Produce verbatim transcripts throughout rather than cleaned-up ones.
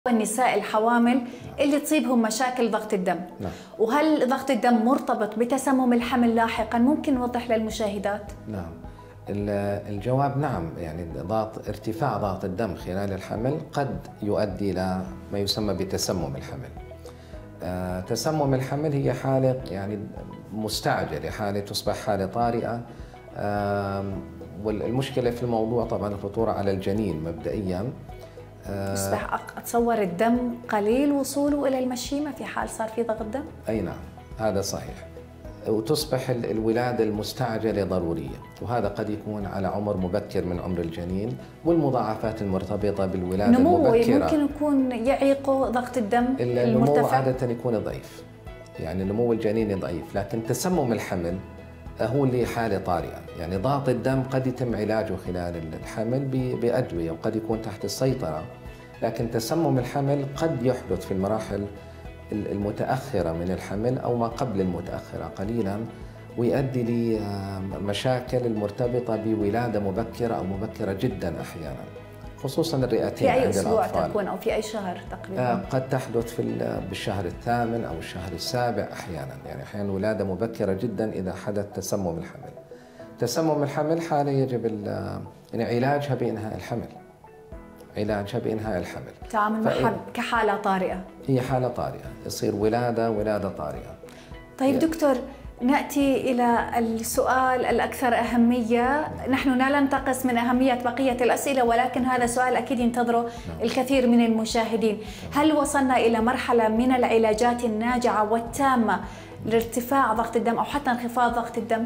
النساء الحوامل اللي تصيبهم مشاكل ضغط الدم. نعم. وهل ضغط الدم مرتبط بتسمم الحمل لاحقا؟ ممكن نوضح للمشاهدات؟ نعم، الجواب نعم. يعني ضغط ارتفاع ضغط الدم خلال الحمل قد يؤدي إلى ما يسمى بتسمم الحمل. آه، تسمم الحمل هي حالة يعني مستعجلة، حالة تصبح حالة طارئة. آه، والمشكلة في الموضوع طبعا الخطورة على الجنين مبدئيا. يصبح أتصور الدم قليل وصوله إلى المشيمة في حال صار في ضغط دم؟ أي نعم، هذا صحيح. وتصبح الولادة المستعجلة ضرورية، وهذا قد يكون على عمر مبكر من عمر الجنين، والمضاعفات المرتبطة بالولادة نمو المبكرة ممكن يكون يعيقه ضغط الدم النمو المرتفع؟ عادة يكون ضعيف، يعني نمو الجنين ضعيف، لكن تسمم الحمل هو اللي حالة طارئة. يعني ضغط الدم قد يتم علاجه خلال الحمل بأدوية وقد يكون تحت السيطرة، لكن تسمم الحمل قد يحدث في المراحل المتأخرة من الحمل أو ما قبل المتأخرة قليلا، ويؤدي لمشاكل المرتبطة بولادة مبكرة أو مبكرة جدا أحيانا، خصوصا الرئتين في أي عند أسبوع الأطفال. تكون أو في أي شهر تقريبا؟ آه قد تحدث في بالشهر الثامن أو الشهر السابع أحيانا، يعني أحيانا ولادة مبكرة جدا إذا حدث تسمم الحمل. تسمم الحمل حالة يجب يعني علاجها بإنهاء الحمل. علاجها بإنهاء الحمل. تعامل معها كحالة طارئة. هي حالة طارئة، يصير ولادة ولادة طارئة. طيب دكتور، نأتي إلى السؤال الأكثر أهمية. نحن لا ننتقص من أهمية بقية الأسئلة، ولكن هذا سؤال أكيد ينتظره الكثير من المشاهدين. هل وصلنا إلى مرحلة من العلاجات الناجعة والتامة لارتفاع ضغط الدم أو حتى انخفاض ضغط الدم؟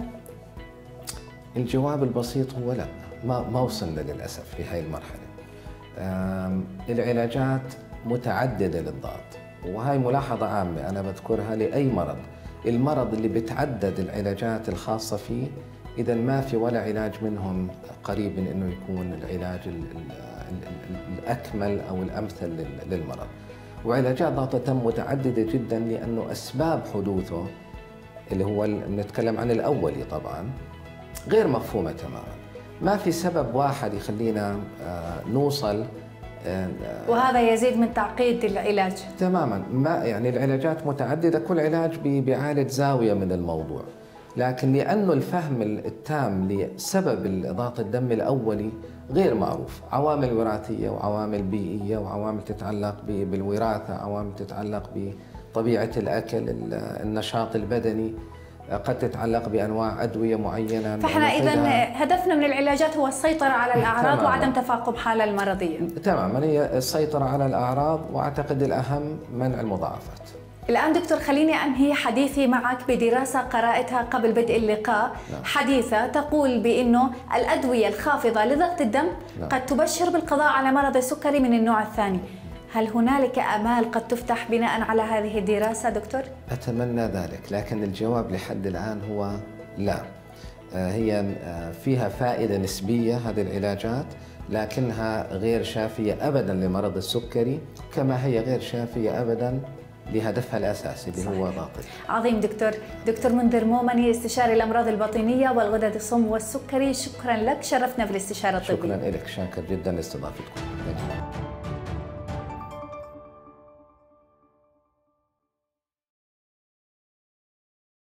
الجواب البسيط هو لا، ما ما وصلنا للأسف لهي المرحلة. العلاجات متعددة للضغط، وهي ملاحظة عامة أنا بذكرها لأي مرض. المرض اللي بتعدد العلاجات الخاصة فيه إذا ما في ولا علاج منهم قريب من أنه يكون العلاج الأكمل أو الأمثل للمرض. وعلاجات ضغط الدم متعددة جدا لأنه أسباب حدوثه اللي هو نتكلم عن الأولي طبعا غير مفهومة تماما. ما في سبب واحد يخلينا نوصل، وهذا يزيد من تعقيد العلاج تماما. ما يعني العلاجات متعددة، كل علاج بيعالج زاوية من الموضوع، لكن لأنه الفهم التام لسبب ضغط الدم الأولي غير معروف، عوامل وراثية وعوامل بيئية وعوامل تتعلق بالوراثة، عوامل تتعلق بطبيعة الأكل، النشاط البدني، قد تتعلق بأنواع أدوية معينة. فإحنا إذن هدفنا من العلاجات هو السيطرة على الأعراض تماماً. وعدم تفاقم حالة المرضية. تماما، هي السيطرة على الأعراض، وأعتقد الأهم منع المضاعفات. الآن دكتور خليني أنهي حديثي معك بدراسة قرأتها قبل بدء اللقاء. نعم. حديثة تقول بأنه الأدوية الخافضة لضغط الدم نعم. قد تبشر بالقضاء على مرض السكري من النوع الثاني. هل هنالك آمال قد تفتح بناء على هذه الدراسة دكتور؟ أتمنى ذلك، لكن الجواب لحد الآن هو لا. هي فيها فائدة نسبية هذه العلاجات، لكنها غير شافية أبدا لمرض السكري، كما هي غير شافية أبدا لهدفها الأساسي اللي هو ضغط. عظيم دكتور. دكتور منذر مومني، استشاري الأمراض الباطنية والغدد الصم والسكري، شكرا لك، شرفنا بالاستشارة الطبية. شكرا لك، شاكر جدا لاستضافتكم.